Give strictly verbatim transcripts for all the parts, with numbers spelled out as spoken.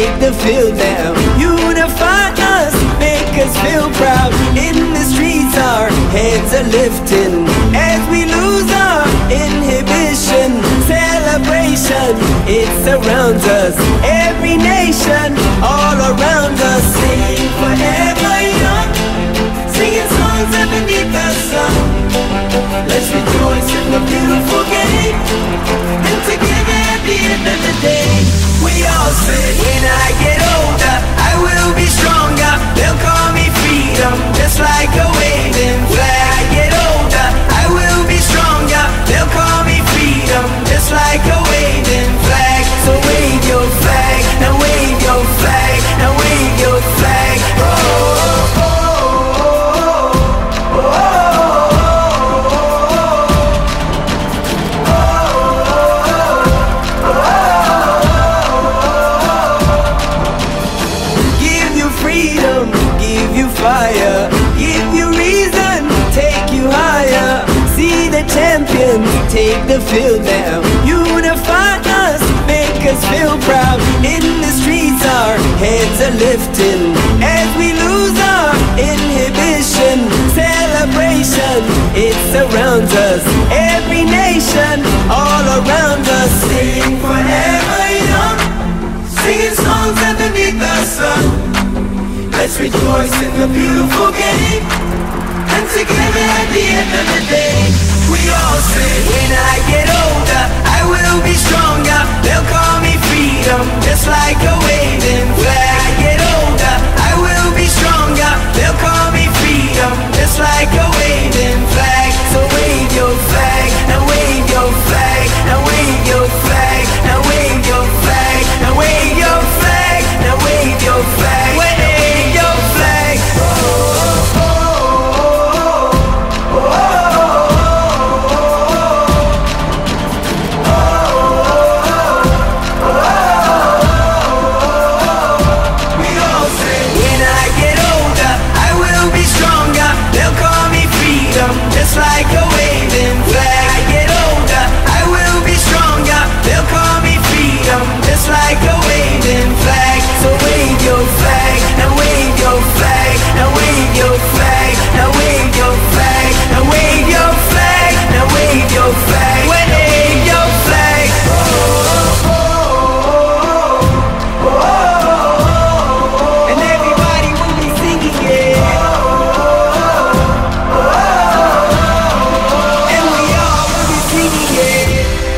take the field now. Unify us, make us feel proud. In the streets our heads are lifting as we lose our inhibition. Celebration, it surrounds us. Every nation, all around us. Sing forever young, singing songs underneath the sun. Let's rejoice in the beautiful game, and together at the end of the day, we all say, when I get older, I will be stronger. They'll call me freedom, just like a waving flag. I get older, I will be stronger. They'll call me freedom, just like a waving flag. So wave your flag, now wave your flag, now wave your flag. Oh, oh, oh. Fire, give you reason, take you higher. See the champions take the field now. Unify us, make us feel proud. In the streets our heads are lifting as we lose our inhibition. Celebration, it surrounds us. Every nation, all around us. Sing forever young, singing songs underneath the sun. Let's rejoice in the beautiful game, and together at the end of the day, we all say, when I get older, I will be stronger. They'll call me freedom, just like a waving flag. I get older, I will be stronger. They'll call me freedom, just like a waving flag. So wave your flag, now wave your flag, now wave your flag, now wave your flag, now wave your flag, now wave your flag. Wave your flag. Oh, oh, oh, oh, oh, oh. We all say, when I get older, I will be stronger. They'll call me freedom, just like a waving flag. I get older, I will be stronger. They'll call me freedom, just like a waving flag. So wave your flag, now wave your flag, now wave your flag, now wave your flag, now wave your flag, now wave your flag, wave your flag. Oh, oh, oh, oh, oh. And everybody will be singing it. Oh, oh, oh. And we all will be singing it.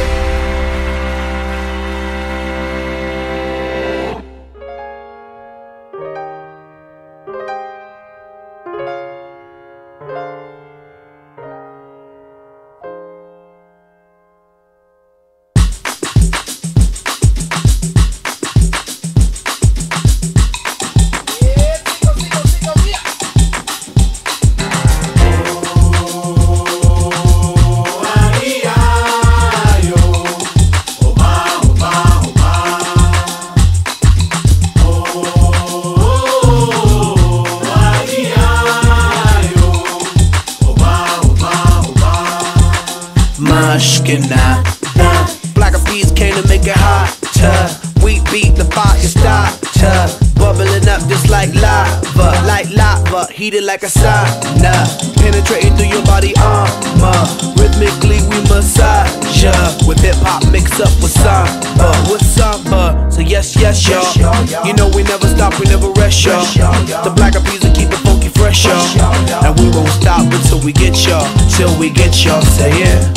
Black Eyed Peas came to make it hotter. We beat the fire starter, bubbling up just like lava, like lava, heated like a sauna, penetrating through your body armor. Rhythmically we massage ya, with hip hop mixed up with samba, with samba. So yes, yes, y'all. You know we never stop, we never rest, y'all. The Black Eyed Peas will keep it funky fresh, y'all. And we won't stop until we get y'all, till we get y'all. Say yeah.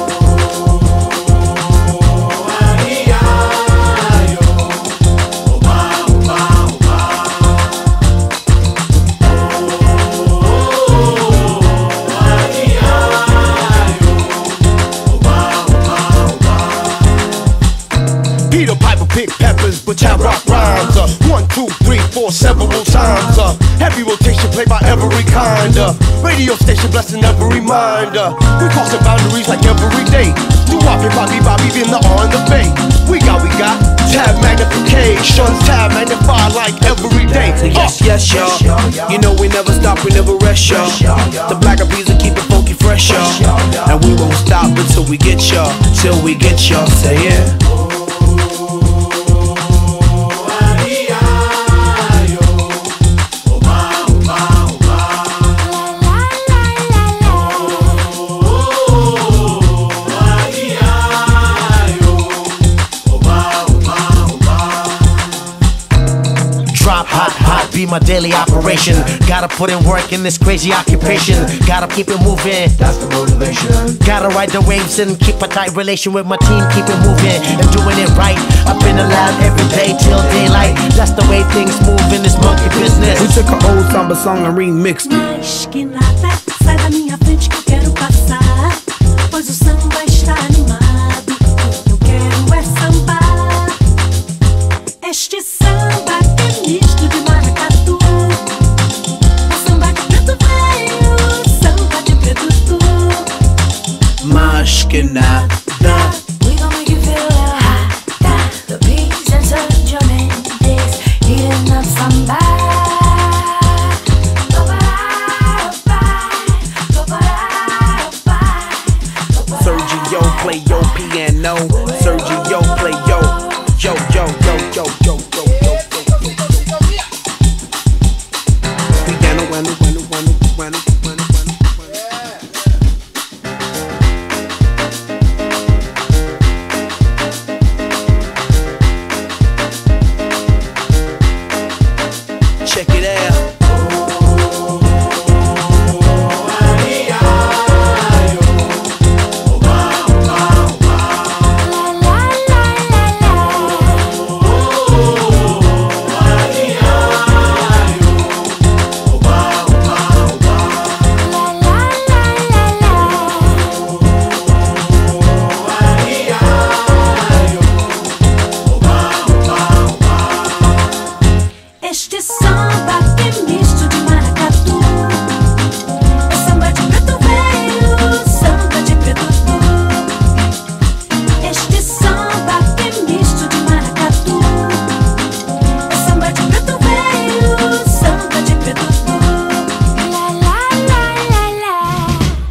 Peter Piper picked peppers, but I rock rhymes. Uh, one, two, three, four, several times. Uh, heavy rotation played by every kind. Uh, radio station blessing every reminder. We crossing boundaries like every day. Do Bobby, Bobby, Bobby, in the on the bay. We got, we got tab magnification, tab magnify like every day. So yes, yes, y'all. You know we never stop, we never rest, y'all. The Black Eyed Peas will keep it funky fresh, y'all. And we won't stop until we get y'all, till we get y'all. Say yeah. be my daily operation. Gotta put in work in this crazy occupation. Gotta keep it moving, that's the motivation. Gotta ride the waves and keep a tight relation with my team. Keep it moving and doing it right. I've been alive every day till daylight. That's the way things move in this monkey business. We took an old samba song and remixed it. Mas que nada, sai da minha frente que eu quero passar, pois o samba está animado. O que eu quero é sambar. Este samba é misto de maracatu. É samba de preto velho, samba de preto tu. Mas que nada. We gon' make you feel a little hot. The beats and such your days, heating up samba. Sergio play your piano. Sergio play yo, yo, yo, yo, yo, yo, yo, yo, yo. Piano, piano, piano, piano, piano, piano, piano. Check it out. Este samba é misto de maracatu. É samba de preto velho, samba de preto tu. Este samba é misto de maracatu. É samba de preto velho, samba de preto tu. La la la la la.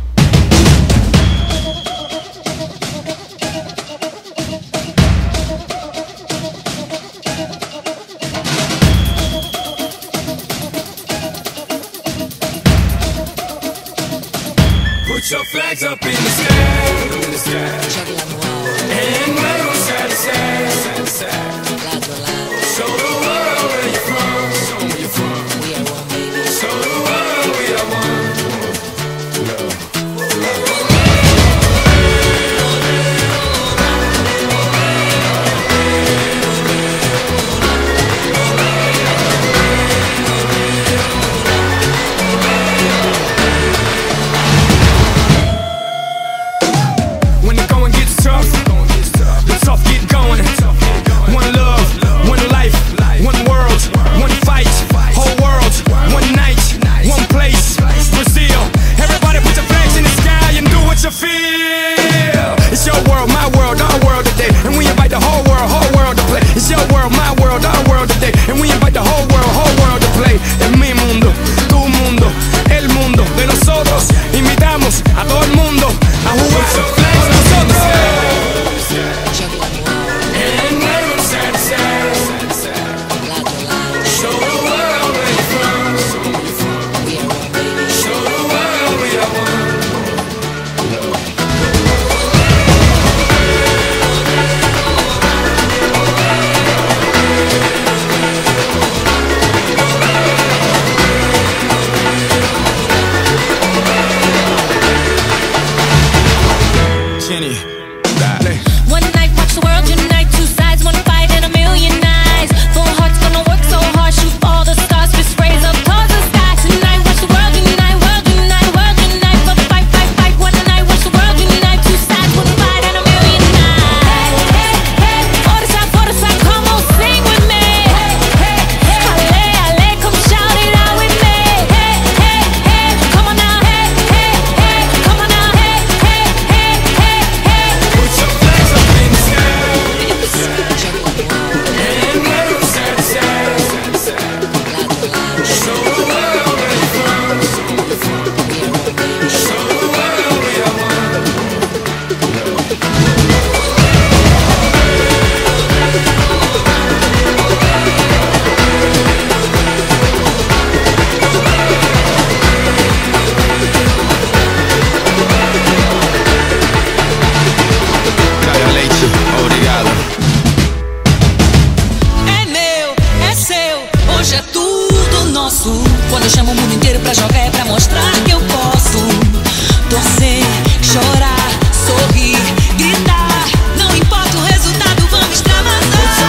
Put your flags up in the sky, in the sky. And wave side to side, side to side. Show the world where you're from, show where you're from. Show the world we are one. When the going gets tough, the tough get going. One love, one life, one world, one fight. Whole world, one night, one place. Brazil, everybody put your flags in the sky and do what you feel. It's your world, my world, our world today, and we invite the whole world, whole world to play. It's your world, my world, our world today, and we invite the whole world, whole world to play. En mi mundo, tu mundo, el mundo de nosotros. Invitamos a todo el mundo a jugar con nosotros. And wave side to side. Show the world where you're from. Show the world we are one. chamo o mundo inteiro pra jogar, é pra mostrar que eu posso torcer, chorar, sorrir, gritar. Não importa o resultado, vamos extravasar.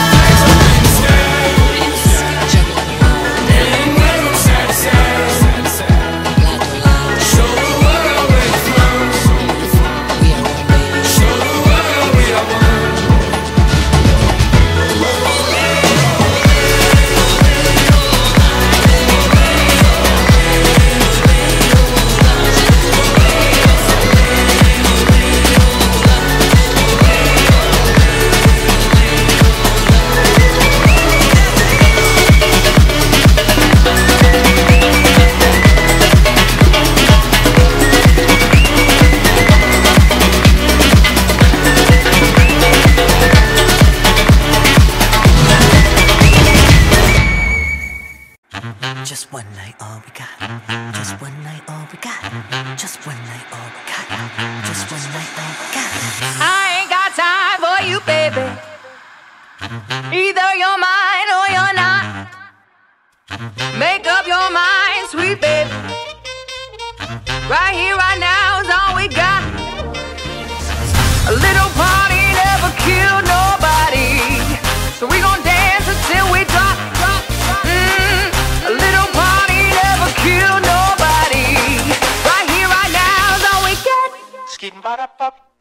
Just one night, all we got. Just one night, all we got. Just one night, all we got. Just one night, all we got. I ain't got time for you, baby. Either you're mine or you're not. Make up your mind, sweet baby. Right here, right now is all we got. A little party never killed nobody, so we gon' dance until we drop, drop, drop. Mm, a little party never killed nobody. Right here, right now is all we got. Skidden ba da pop.